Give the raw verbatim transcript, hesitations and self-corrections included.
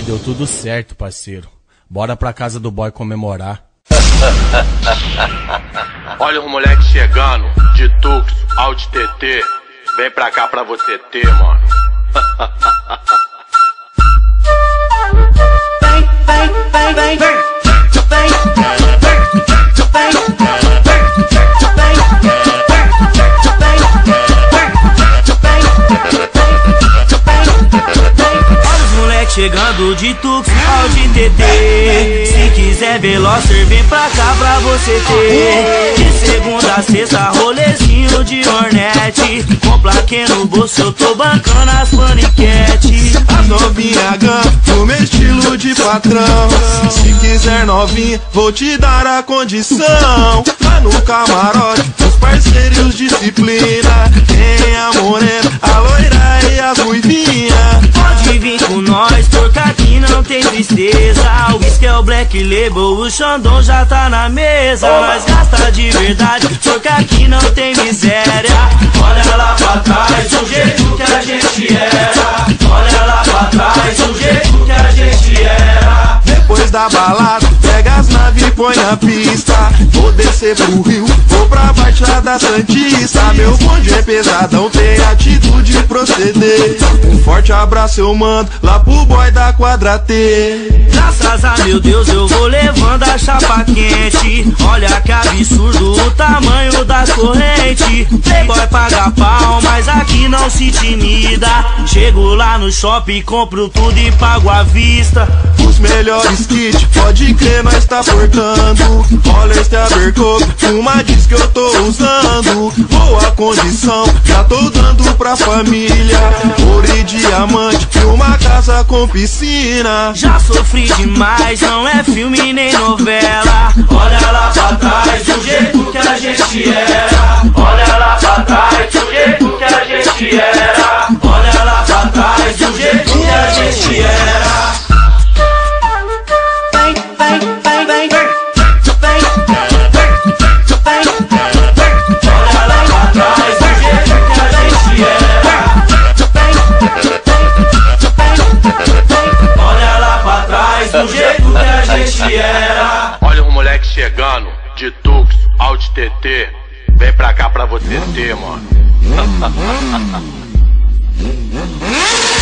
deu tudo certo, parceiro. Bora pra casa do boy comemorar. Olha os moleques chegando, de Tux, Audi T T. Vem pra cá pra você ter, mano. Vem, vem, vem, vem, vem. Chegando de Tux, Audi T T. Se quiser Veloster, vem pra cá pra você ter. De segunda a sexta, rolezinho de Hornet. Com plaquê no bolso, eu tô bancando as paniquete. As novinha gan, no meu estilo de patrão. Se quiser novinha, vou te dar a condição. Lá no camarote, os parceiros disciplina. Tem a morena, a loira e as ruivinhas. Pode vir com nós, porque aqui não tem tristeza. O whisky é o Black Label, o Xandão já tá na mesa. Nós gasta de verdade, porque aqui não tem miséria. Olha lá pra trás, o jeito que a gente era. Olha lá pra trás, o jeito que a gente era. Depois da balada, pega as naves e põe na pista. Vou descer pro Rio, vou pra Baixada Santista. Meu bonde é pesadão, tem atitude de proceder. Um forte abraço eu mando lá pro boy da quadra T. Graças a meu Deus eu vou levando a chapa quente. Olha que absurdo o tamanho da corrente. Playboy paga pau, mas aqui não se intimida. Chego lá no shopping, compro tudo e pago à vista. Os melhores kits, pode crer, nós tá portando. Olha este Abercrombie, uma diz que eu tô usando. Boa condição, já tô dando pra família. Ouro e diamante, e uma casa com piscina. Já sofri demais, não é filme nem novela. Olha lá pra trás, do jeito que a gente era. Olha lá pra trás, do jeito que a gente era. Olha lá pra trás, do jeito que a gente era. Vem, vem, vem, vem, vem. Olha lá pra trás, do jeito que a gente era. Olha lá pra trás, do jeito que a gente era. Olha os moleques chegando, de Tux, Audi T T. Vem pra cá pra você ter, mano.